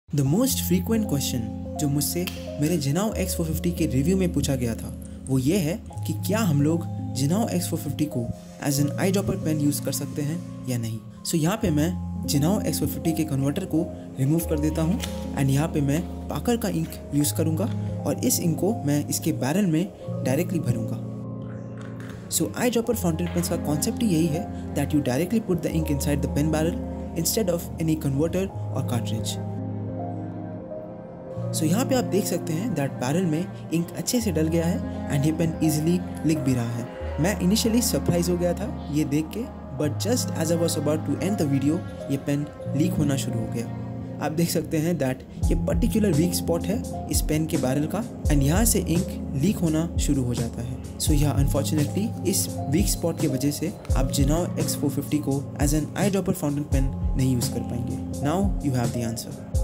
The most frequent question जो मुझसे मेरे जिनाओ X450 के रिव्यू में पूछा गया था वो ये है कि क्या हम लोग जिनाओ X450 को as an eye dropper pen use कर सकते हैं या नहीं। सो यहाँ पे मैं जिनाओ X450 के कन्वर्टर को रिमूव कर देता हूँ एंड यहाँ पे मैं पाकर का इंक यूज़ करूँगा और इस इंक को मैं इसके बैरल में डायरेक्टली भरूँगा। So eye dropper fountain pens का कॉन्सेप्ट ही यही है that you directly put the ink inside the pen barrel instead of any converter और कार्ट्रिज। सो यहाँ पे आप देख सकते हैं दैट बैरल में इंक अच्छे से डल गया है एंड ये पेन इजीली लिख भी रहा है। मैं इनिशियली सरप्राइज हो गया था ये देख के, but just as I was about to end the video ये पेन लीक होना शुरू हो गया। आप देख सकते हैं दैट ये पर्टिकुलर वीक स्पॉट है इस पेन के बैरल का एंड यहाँ से इंक लीक होना शुरू हो जाता है। सो यहाँ अनफॉर्चुनेटली इस वीक स्पॉट की वजह से आप जिनाओ X450 को as an eye dropper fountain pen नहीं यूज़ कर पाएंगे। Now you have the answer.